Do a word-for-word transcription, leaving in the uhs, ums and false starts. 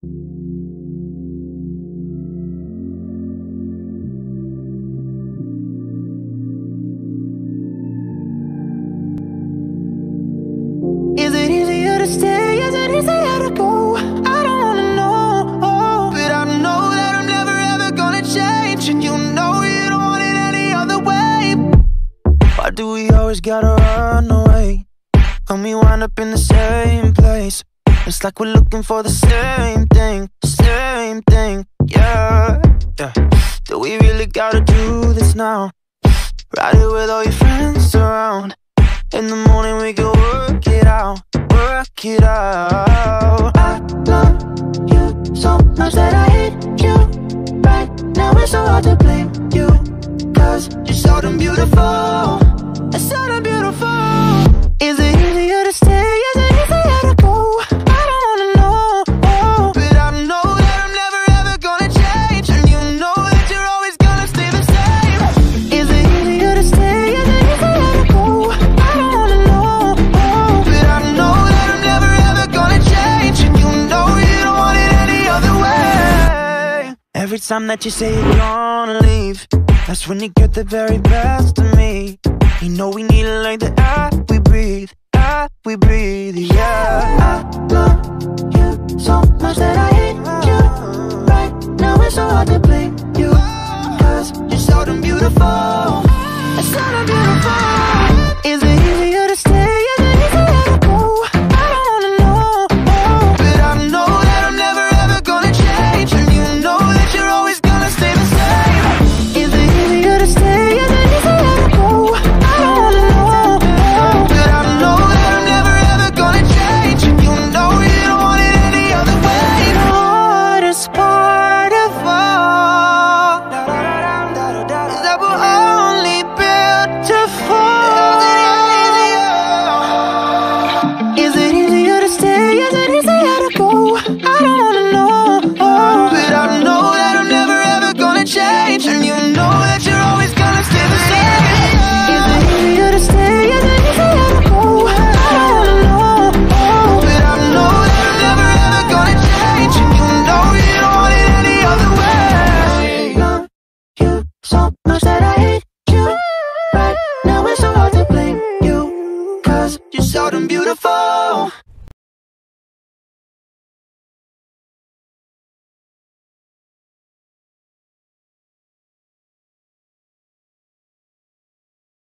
Is it easier to stay? Is it easier to go? I don't wanna know, oh, but I know that I'm never ever gonna change, and you know you don't want it any other way. Why do we always gotta run away when we wind up in the same place? It's like we're looking for the same thing, same thing, yeah, yeah. Do we really gotta do this now? Ride it with all your friends around. In the morning we can work it out, work it out. I love you so much that I hate you. Right now it's so hard to blame you, cause you're so damn beautiful, it's so damn beautiful. Is it easier to stay? Is it easier to go? I don't wanna know, oh, but I know that I'm never ever gonna change, and you know that you're always gonna stay the same. Is it easier to stay? Is it easier to go? I don't wanna know, oh, but I know that I'm never ever gonna change, and you know you don't want it any other way. Every time that you say you're gonna leave, that's when you get the very best of me. You know we need it like the air we breathe, air we breathe, yeah. I love you